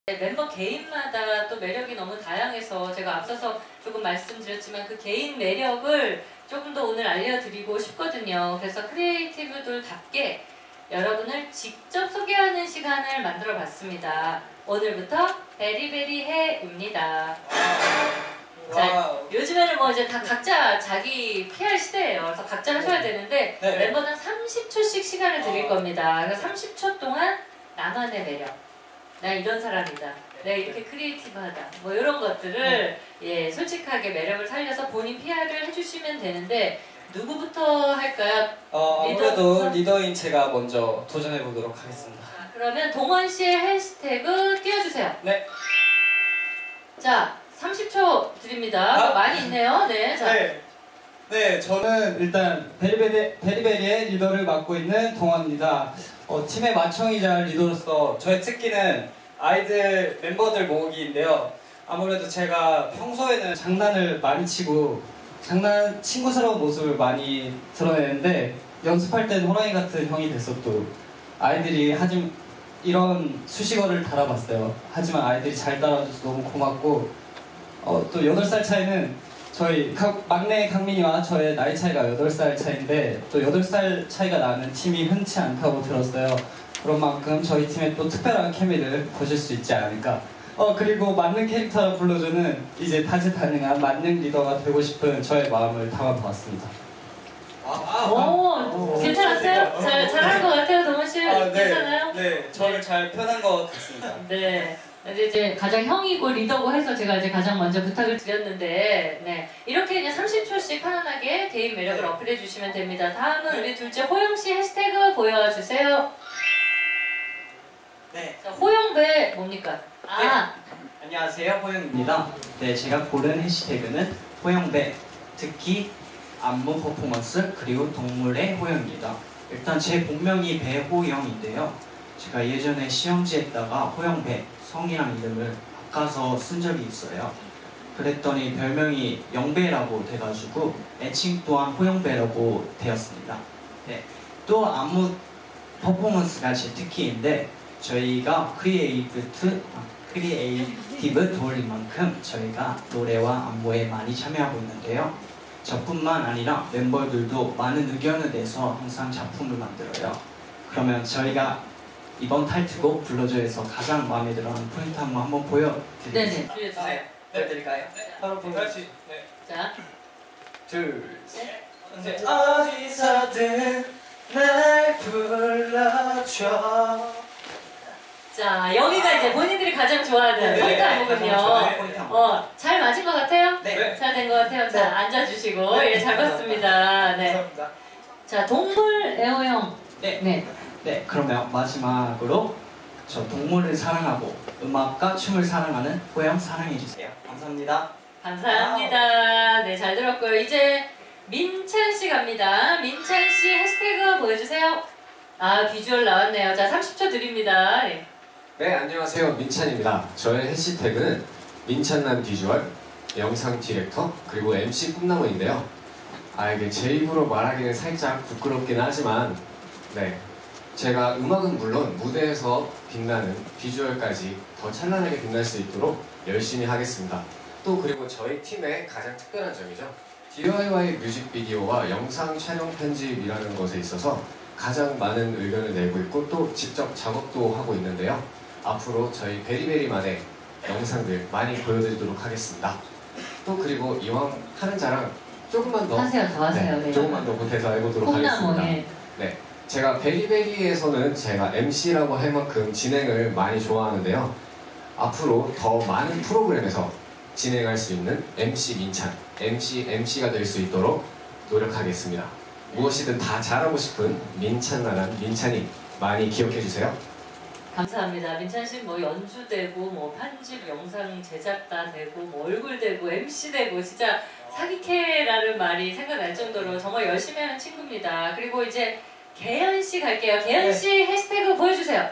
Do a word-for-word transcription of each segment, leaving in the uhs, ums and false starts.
네, 멤버 개인마다 또 매력이 너무 다양해서 제가 앞서서 조금 말씀드렸지만 그 개인 매력을 조금 더 오늘 알려드리고 싶거든요. 그래서 크리에이티브들답게 여러분을 직접 소개하는 시간을 만들어 봤습니다. 오늘부터 베리베리해입니다. 자, 요즘에는 뭐 이제 다 각자 자기 피알 시대예요. 그래서 각자 하셔야 되는데 네. 멤버는 삼십 초씩 시간을 드릴 겁니다. 그래서 삼십 초 동안 나만의 매력, 나 이런 사람이다, 내가 이렇게 크리에이티브하다, 뭐 이런 것들을 예 솔직하게 매력을 살려서 본인 피알을 해주시면 되는데 누구부터 할까요? 어, 아무래도 리더부터? 리더인 제가 먼저 도전해 보도록 하겠습니다. 자, 그러면 동원 씨의 해시태그 띄워주세요. 네. 자, 삼십 초 드립니다. 아. 뭐 많이 있네요. 네. 자. 네. 네, 저는 일단 베리베리, 베리베리의 리더를 맡고 있는 동원입니다. 어, 팀의 맏형이자 리더로서 저의 특기는 아이들 멤버들 모으기인데요. 아무래도 제가 평소에는 장난을 많이 치고 장난 친구스러운 모습을 많이 드러내는데 연습할 땐 호랑이 같은 형이 돼서 또 아이들이 하지 이런 수식어를 달아봤어요. 하지만 아이들이 잘 따라줘서 너무 고맙고 어, 또 여덟 살 차이는 저희 각, 막내 강민이와 저의 나이 차이가 여덟 살 차이인데 또 여덟 살 차이가 나는 팀이 흔치 않다고 들었어요. 그런 만큼 저희 팀에 또 특별한 케미를 보실 수 있지 않을까. 어 그리고 만능 캐릭터라 불러주는 이제 다재다능한 만능 리더가 되고 싶은 저의 마음을 담아보았습니다. 아, 오, 괜찮았어요? 잘, 잘한 것 같아요, 동원 씨. 아, 네. 괜찮아요? 네, 저를 잘 표현한 것 같습니다. 네. 이제, 이제 가장 형이고 리더고 해서 제가 이제 가장 먼저 부탁을 드렸는데, 네. 이렇게 그냥 삼십 초씩 편안하게 개인 매력을 네. 어필해 주시면 됩니다. 다음은 우리 둘째 호영 씨 해시태그 보여주세요. 네. 자, 호영배 뭡니까? 아, 안녕하세요, 호영입니다. 네, 제가 고른 해시태그는 호영배, 특히 안무 퍼포먼스 그리고 동물의 호영입니다. 일단 제 본명이 배호영인데요. 제가 예전에 시험지에다가 호영배, 성이랑 이름을 바꿔서 쓴 적이 있어요. 그랬더니 별명이 영배라고 돼가지고 애칭 또한 호영배라고 되었습니다. 네, 또 안무 퍼포먼스가 제 특기인데 저희가 크리에이티브, 크리에이티브 도울인 만큼 저희가 노래와 안무에 많이 참여하고 있는데요. 저뿐만 아니라 멤버들도 많은 의견을 내서 항상 작품을 만들어요. 그러면 저희가 이번 타이틀곡 불러줘에서 가장 마음에 들어하는 포인트 한번 한번 보여드리겠습니다. 네네. 보여주세요. 보여드릴까요? 바로 보여주시. 네. 자, 둘, 셋. 네. 어디서든 날 불러줘. 자, 여기가 이제 본인들이 가장 좋아하는 네, 포인트 네, 안무군요. 가장 포인트 안무. 어, 잘 맞은 것 같아요? 네. 잘 된 것 같아요. 자, 네. 앉아주시고. 네. 예, 잘 봤습니다. 네. 감사합니다. 자, 동물 애호형. 네. 네. 네, 그러면 마지막으로 저 동물을 사랑하고 음악과 춤을 사랑하는 호영 사랑해주세요. 감사합니다. 감사합니다. 네, 잘 들었고요. 이제 민찬 씨 갑니다. 민찬 씨 해시태그 보여주세요. 아, 비주얼 나왔네요. 자, 삼십 초 드립니다. 네. 네, 안녕하세요. 민찬입니다. 저의 해시태그는 민찬남 비주얼, 영상 디렉터, 그리고 엠씨 꿈나무인데요. 아, 이게 제 입으로 말하기는 살짝 부끄럽긴 하지만 네, 제가 음악은 물론 무대에서 빛나는 비주얼까지 더 찬란하게 빛날 수 있도록 열심히 하겠습니다. 또 그리고 저희 팀의 가장 특별한 점이죠. 디아이와이 뮤직비디오와 영상 촬영 편집이라는 것에 있어서 가장 많은 의견을 내고 있고 또 직접 작업도 하고 있는데요. 앞으로 저희 베리베리만의 영상들 많이 보여드리도록 하겠습니다. 또 그리고 이왕 하는 자랑 조금만 더 하세요, 더 하세요. 네, 네. 조금만 더 보태서 해보도록 하겠습니다. 콩나무에. 네, 제가 베리베리에서는 제가 엠씨라고 할 만큼 진행을 많이 좋아하는데요. 앞으로 더 많은 프로그램에서 진행할 수 있는 엠씨 민찬, 엠씨, 엠씨가 될 수 있도록 노력하겠습니다. 무엇이든 다 잘하고 싶은 민찬나란 민찬이 많이 기억해주세요. 감사합니다. 민찬 씨 뭐 연주되고 뭐 편집 영상 제작 다 되고 뭐 얼굴 되고 엠씨 되고 진짜 사기캐라는 말이 생각날 정도로 정말 열심히 하는 친구입니다. 그리고 이제 개연 씨 갈게요. 개연 씨 해시태그 보여주세요.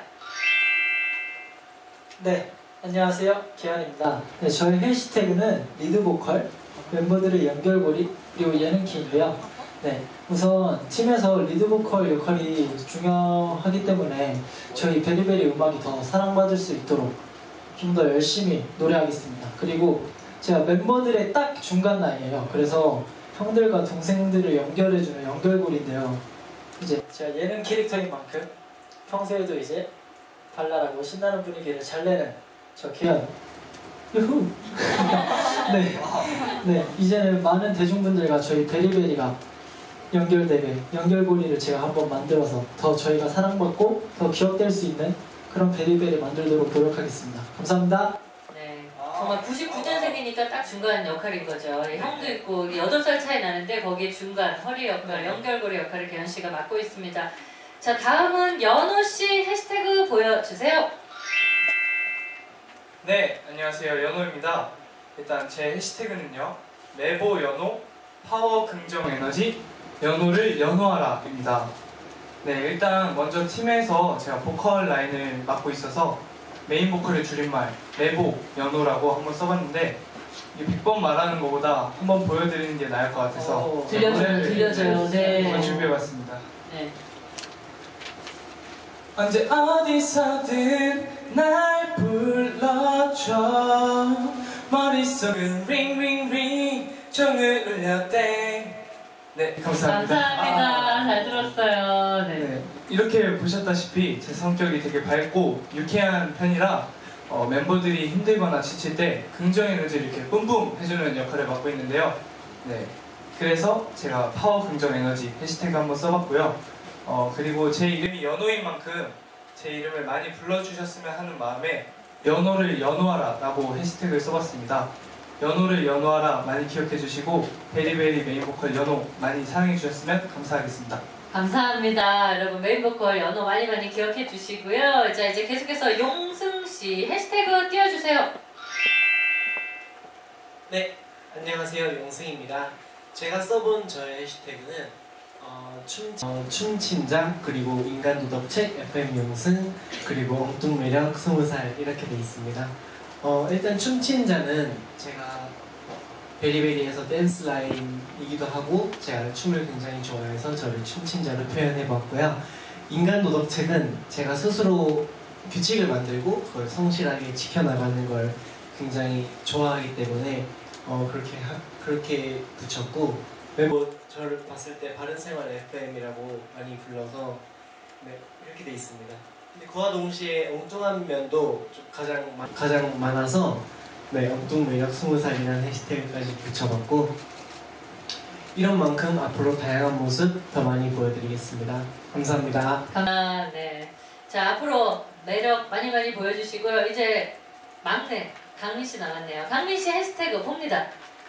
네, 안녕하세요. 개현입니다. 네, 저의 해시태그는 리드보컬, 멤버들의 연결고리, 그리고 예능키인데요. 네, 우선 팀에서 리드보컬 역할이 중요하기 때문에 저희 베리베리 음악이 더 사랑받을 수 있도록 좀 더 열심히 노래하겠습니다. 그리고 제가 멤버들의 딱 중간 나이에요. 그래서 형들과 동생들을 연결해주는 연결고리인데요. 이제 제가 예능 캐릭터인 만큼 평소에도 이제 발랄하고 신나는 분위기를 잘 내는 저 기현 유후 네, 네 이제는 많은 대중분들과 저희 베리베리가 연결되게 연결고리를 제가 한번 만들어서 더 저희가 사랑받고 더 기억될 수 있는 그런 베리베리 만들도록 노력하겠습니다. 감사합니다. 네, 정말 구십구 년생이니까 딱 중간 역할인 거죠. 형도 있고 여덟 살 차이 나는데 거기에 중간 허리 역할, 연결고리 역할을 개현 씨가 맡고 있습니다. 자, 다음은 연호 씨 해시태그 보여주세요. 네, 안녕하세요. 연호입니다. 일단 제 해시태그는요. 매보 연호, 파워 긍정 에너지, 연호를 연호하라입니다. 네, 일단 먼저 팀에서 제가 보컬 라인을 맡고 있어서 메인 보컬의 줄임말 매보 연호라고 한번 써봤는데 이게 백 번 말하는 것보다 한번 보여드리는 게 나을 것 같아서 오, 들려줘요, 노래를 들려줘요. 네. 한번 준비해봤습니다. 네. 언제 어디서든 날 불러줘 머릿속은 링링링 종을 울렸대. 네, 감사합니다. 감사합니다. 잘 들었어요. 네. 네, 이렇게 보셨다시피 제 성격이 되게 밝고 유쾌한 편이라 어, 멤버들이 힘들거나 지칠 때 긍정 에너지를 이렇게 뿜뿜 해주는 역할을 맡고 있는데요. 네, 그래서 제가 파워 긍정 에너지 해시태그 한번 써봤고요. 어, 그리고 제 이름이 연호인 만큼 제 이름을 많이 불러주셨으면 하는 마음에 연호를 연호하라 라고 해시태그를 써봤습니다. 연호를 연호하라 많이 기억해주시고 베리베리 메인 보컬 연호 많이 사랑해주셨으면 감사하겠습니다. 감사합니다. 여러분 메인 보컬 연호 많이 많이 기억해 주시고요. 자, 이제 계속해서 용승 씨 해시태그 띄워주세요. 네, 안녕하세요. 용승입니다. 제가 써본 저의 해시태그는 어, 춤, 어, 춤친장 그리고 인간도덕책 에프엠 용승 그리고 엉뚱매력 스무 살 이렇게 돼 있습니다. 어, 일단 춤친자는 제가 베리베리에서 댄스 라인이기도 하고 제가 춤을 굉장히 좋아해서 저를 춤친자로 표현해봤고요. 인간도덕책은 제가 스스로 규칙을 만들고 그걸 성실하게 지켜나가는 걸 굉장히 좋아하기 때문에 어, 그렇게 하, 그렇게 붙였고 멤버 저를 봤을 때 바른생활 에프엠이라고 많이 불러서 네, 이렇게 돼 있습니다. 근데 그와 동시에 엉뚱한 면도 좀 가장 마, 가장 많아서 네, 엉뚱매력 스무 살이라는 해시태그까지 붙여봤고 이런 만큼 앞으로 다양한 모습 더 많이 보여드리겠습니다. 감사합니다. 아, 네. 자, 앞으로 매력 많이 많이 보여주시고요. 이제 막내 강민 씨 나왔네요. 강민 씨 해시태그 봅니다.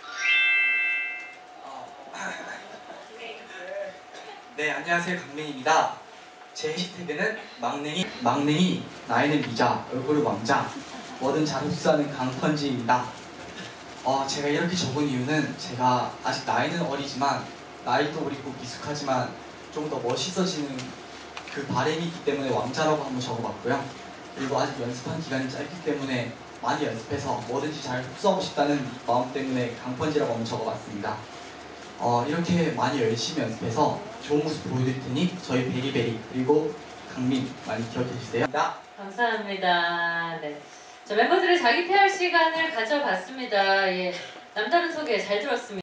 네, 안녕하세요. 강민입니다. 제 해시태그는 막냉이, 막냉이, 나이는 미자, 얼굴은 왕자, 뭐든 잘 흡수하는 강펀지입니다. 어, 제가 이렇게 적은 이유는 제가 아직 나이는 어리지만 나이도 어리고 미숙하지만 좀 더 멋있어지는 그 바람이 있기 때문에 왕자라고 한번 적어봤고요. 그리고 아직 연습한 기간이 짧기 때문에 많이 연습해서 뭐든지 잘 흡수하고 싶다는 마음 때문에 강펀지라고 한번 적어봤습니다. 어, 이렇게 많이 열심히 연습해서 좋은 모습 보여드릴 테니 저희 베리베리 그리고 강민 많이 기억해주세요. 감사합니다. 네. 자, 멤버들의 자기 피알 시간을 가져봤습니다. 예. 남다른 소개 잘 들었습니다.